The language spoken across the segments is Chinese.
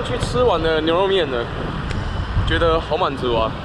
去吃完了牛肉面了，觉得好满足啊！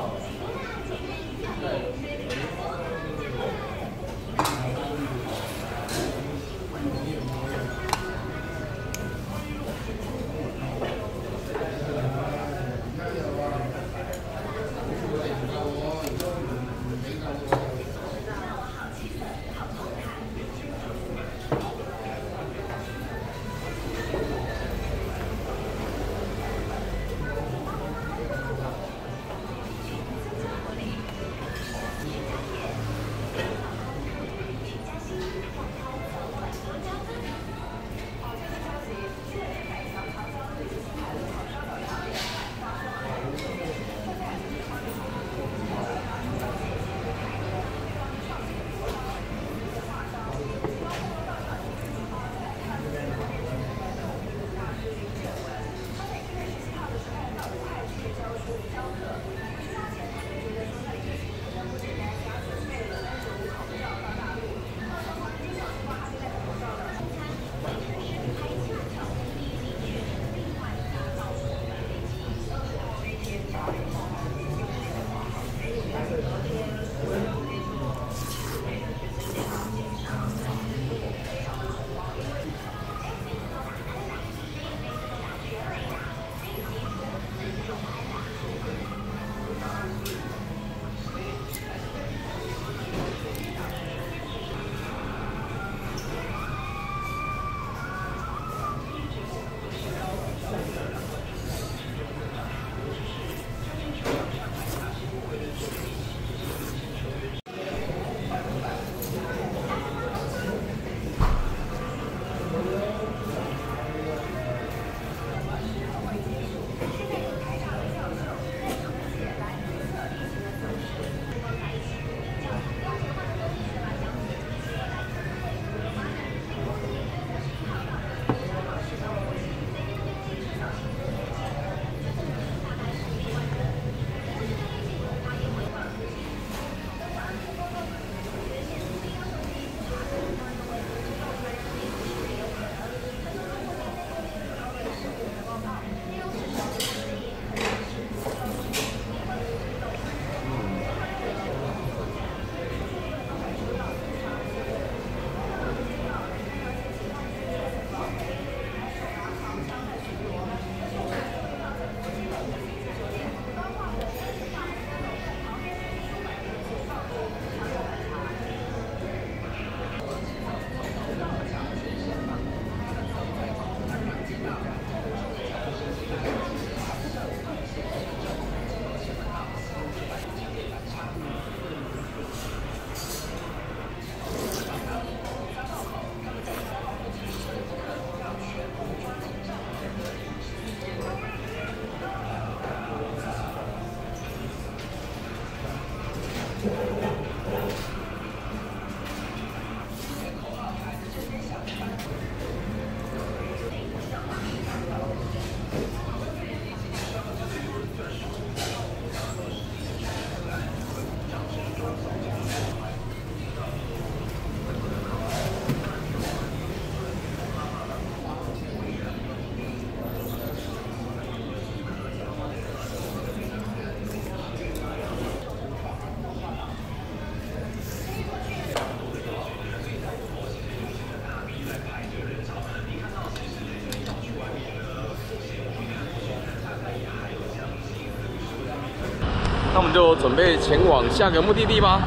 那我们就准备前往下个目的地吧。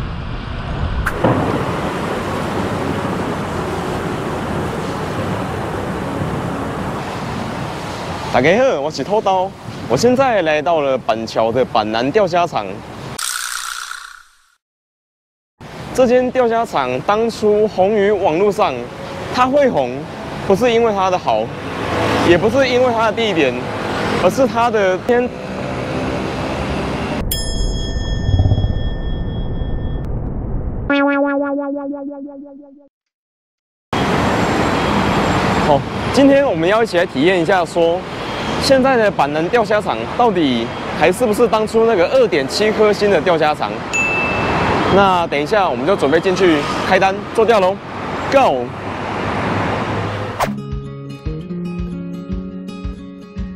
大家好，我是偷刀，我现在来到了板桥的板南钓虾场。这间钓虾场当初红于网络上，它会红，不是因为它的好，也不是因为它的地点，而是它的天。好，今天我们要一起来体验一下，说现在的板南钓虾场到底还是不是当初那个2.7颗星的钓虾场？那等一下我们就准备进去开单做钓喽 ，Go！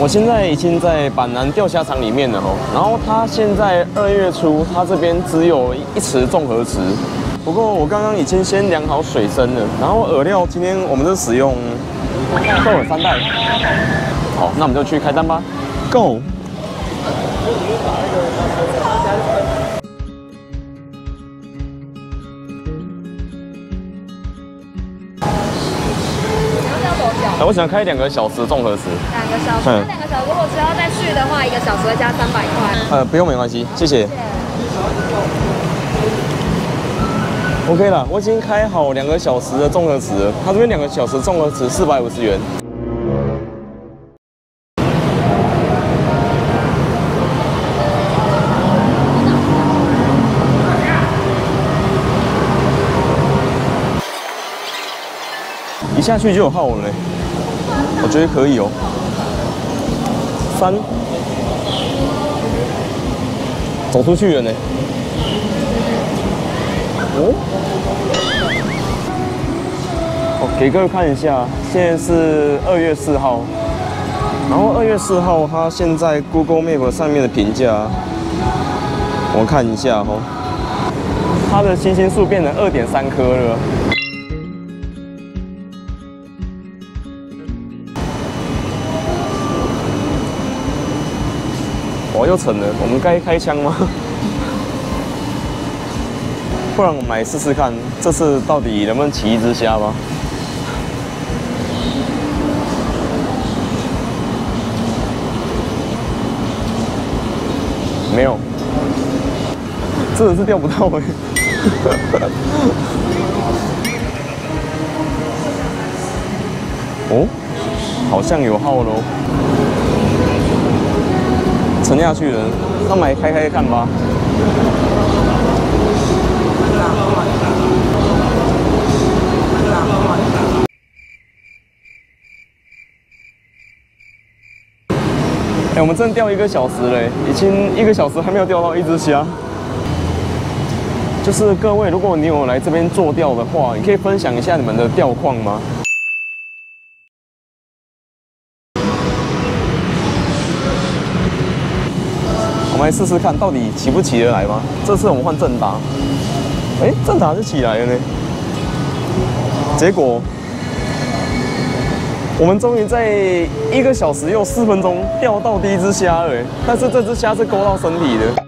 我现在已经在板南钓虾场里面了哦，然后它现在2月初，它这边只有1池综合池。不过我刚刚已经先量好水深了，然后饵料今天我们是使用豆饵3袋。好，那我们就去开单吧 ，Go！ 我想开2个小时综合池。 2个小时，那2个小时如果只要再续的话，1个小时会加300块。 不用，没关系，谢谢。OK 了，我已经开好2个小时的综合池了。它这边2个小时综合池450元。一下去就有号了嘞，我觉得可以哦。3，走出去了呢。给各位看一下，现在是2月4号，然后2月4号，它现在 Google Map 上面的评价，我看一下哦，它的星星数变成2.3颗了。哇，又沉了，我们该开枪吗？不然我们来试试看，这次到底能不能起1只虾吧？没有，真的是钓不到哎。哦，好像有号喽，沉下去了，那我们来开开看吧。我们真钓1个小时嘞，已经1个小时还没有钓到1只虾。就是各位，如果你有来这边做钓的话，你可以分享一下你们的钓况吗？我们来试试看，到底起不起得来吗？这次我们换正达，正达是起来了呢。结果我们终于在1个小时又4分钟钓到第1只虾了，但是这只虾是勾到身体的。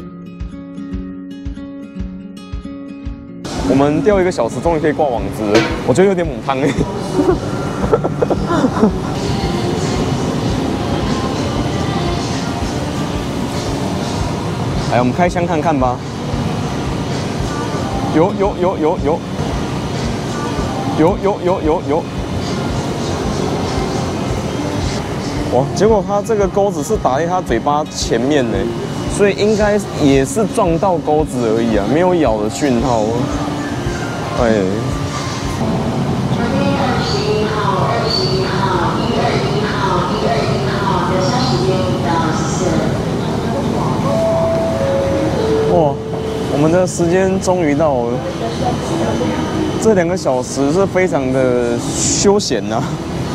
我们钓1个小时，终于可以挂网子了，我觉得有点母汤哎。来，我们开枪看看吧。有。哇！结果它这个钩子是打在它嘴巴前面呢，所以应该也是撞到钩子而已啊，没有咬的讯号。哎。21号、21号、121号、121号的消时间已到，谢谢。哇！我们的时间终于到了，这2个小时是非常的休闲呐。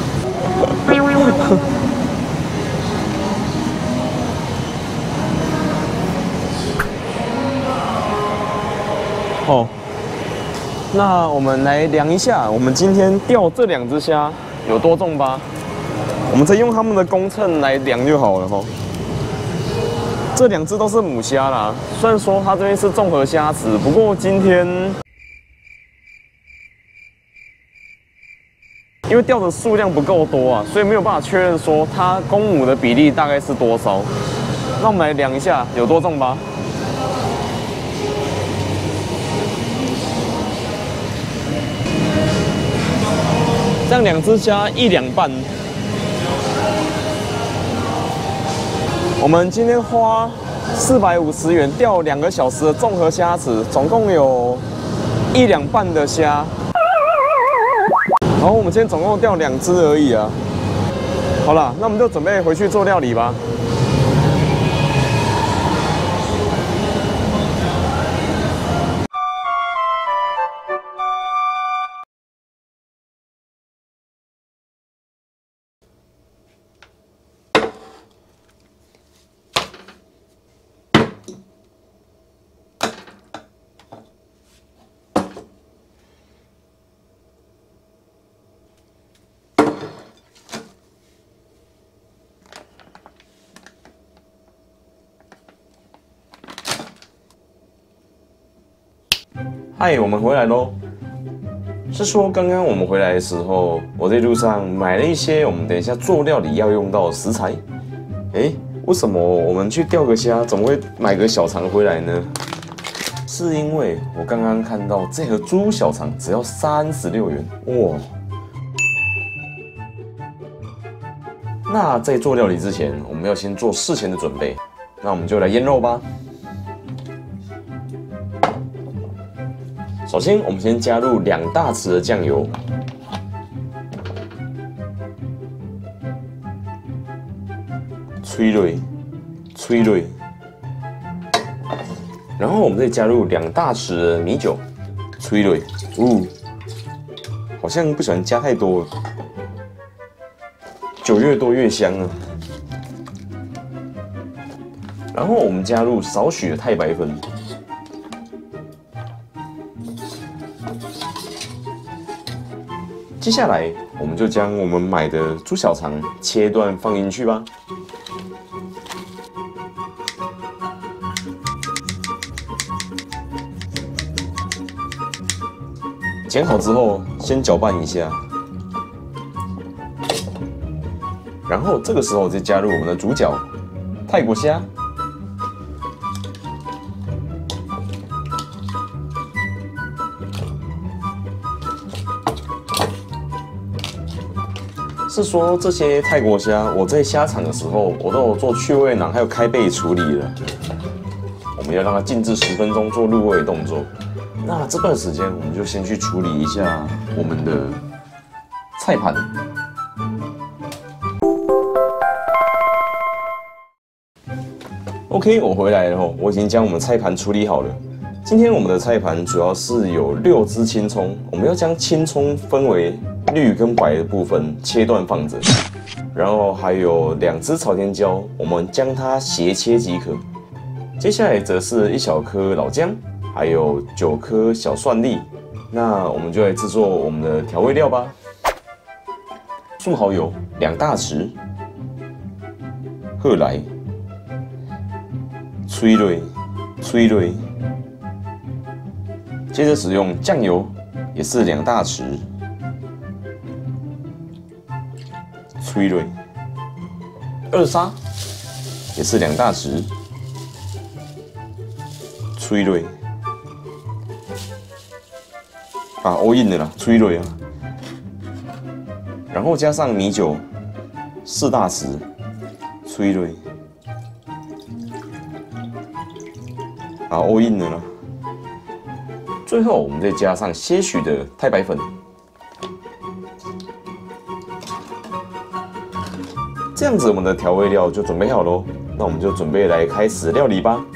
哦，那我们来量一下，我们今天钓这2只虾有多重吧？我们再用他们的公秤来量就好了吼。这2只都是母虾啦，虽然说它这边是综合虾池，不过今天因为钓的数量不够多啊，所以没有办法确认说它公母的比例大概是多少。那我们来量一下有多重吧。这样2只虾1两半。我们今天花450元钓2个小时的综合虾池，总共有1两半的虾。然后我们今天总共钓2只而已啊。好了，那我们就准备回去做料理吧。 嗨，我们回来喽。是说刚刚我们回来的时候，我在路上买了一些我们等一下做料理要用到的食材。为什么我们去钓个虾，总会买个小肠回来呢？是因为我刚刚看到这盒猪小肠只要36元，哇！那在做料理之前，我们要先做事前的准备。那我们就来腌肉吧。首先，我们先加入2大匙的酱油，催蕊，然后我们再加入2大匙的米酒，催蕊，好像不喜欢加太多了，酒越多越香啊。然后我们加入少许的太白粉，接下来我们就将我们买的猪小肠切段放进去吧。剪好之后，先搅拌一下，然后这个时候再加入我们的主角泰国虾。是说这些泰国虾，我在虾场的时候，我都有做去味囊，还有开背处理了。我们要让它静置10分钟做入味动作。那这段时间，我们就先去处理一下我们的菜盘。OK， 我回来了后，我已经将我们菜盘处理好了。今天我们的菜盘主要是有6只青葱，我们要将青葱分为绿跟白的部分切段放着，然后还有2只朝天椒，我们将它斜切即可。接下来则是1小颗老姜，还有9颗小蒜粒。那我们就来制作我们的调味料吧。素蚝油2大匙，荷来，催蕊。接着使用酱油，也是2大匙，催蕊。2砂也是2大匙，催蕊。all in 的啦，催蕊啊。然后加上米酒4大匙，催蕊。all in 的啦。最后我们再加上些许的太白粉。这样子我们的调味料就准备好喽。那我们就准备来开始料理吧。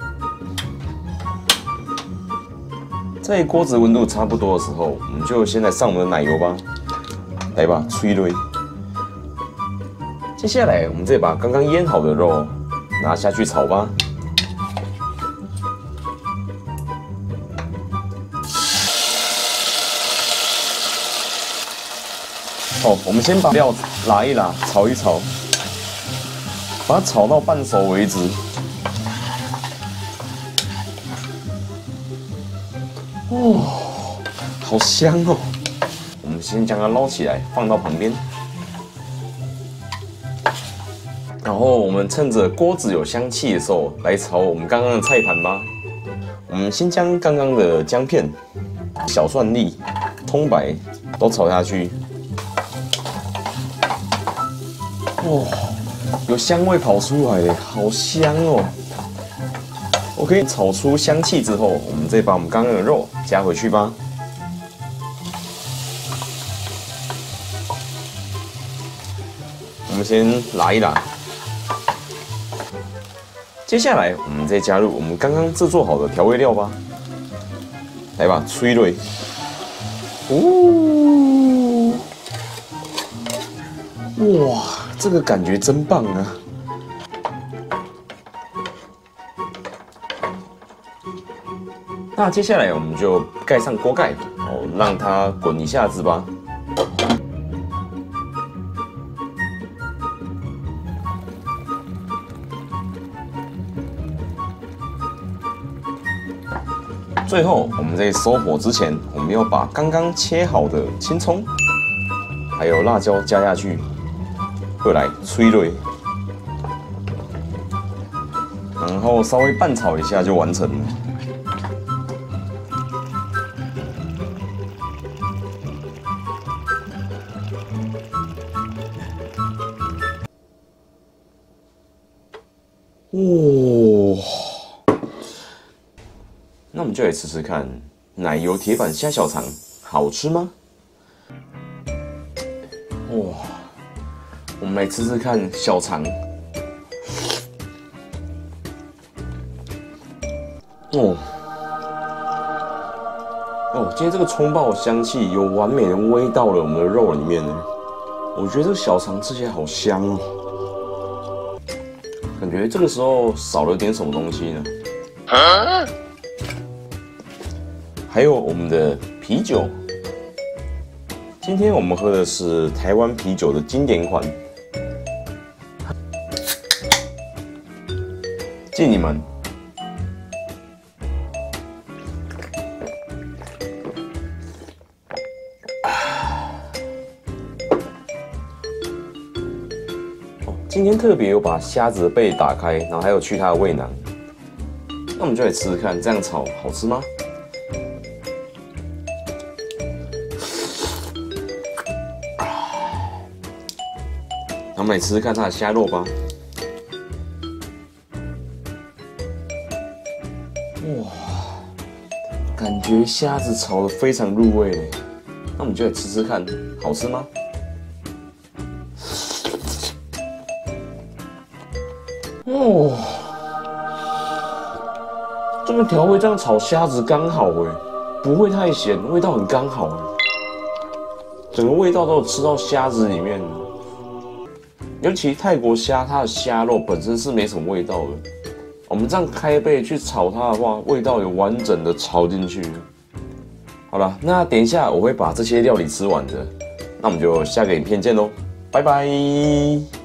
在锅子温度差不多的时候，我们就先来上我们的奶油吧。来吧，催泪。接下来我们再把刚刚腌好的肉拿下去炒吧。我们先把料拉一拉，炒一炒，把它炒到半熟为止。好香哦！我们先将它捞起来，放到旁边。然后我们趁着锅子有香气的时候，来炒我们刚刚的菜盘吧。我们先将刚刚的姜片、小蒜粒、葱白都炒下去。有香味跑出来耶，好香哦！ OK， 炒出香气之后，我们再把我们刚刚的肉加回去吧。我们先拉一拉。接下来，我们再加入我们刚刚制作好的调味料吧。来吧，催泪。哇，这个感觉真棒啊！ 那接下来我们就盖上锅盖，让它滚一下子吧。 最后，我们在收火之前，我们要把刚刚切好的青葱还有辣椒加下去，过来催蕊，然后稍微拌炒一下就完成了。哇！那我们就来吃吃看奶油铁板虾小肠，好吃吗？哇！我们来吃吃看小肠。哦，今天这个葱爆的香气有完美的煨到了我们的肉里面呢。我觉得这个小肠吃起来好香哦。感觉这个时候少了点什么东西呢？还有我们的啤酒，今天我们喝的是台湾啤酒的经典款，敬你们！今天特别有把虾子的背打开，然后还有去它的胃囊。那我们就来吃吃看，这样炒好吃吗？那我们来吃吃看它的虾肉吧。哇，感觉虾子炒得非常入味嘞。那我们就来吃吃看，好吃吗？哦，这个调味这样炒虾子刚好哎，不会太咸，味道很刚好哎，整个味道都有吃到虾子里面。尤其泰国虾，它的虾肉本身是没什么味道的，我们这样开背去炒它的话，味道有完整的炒进去。好了，那等一下我会把这些料理吃完的，那我们就下个影片见喽，拜拜。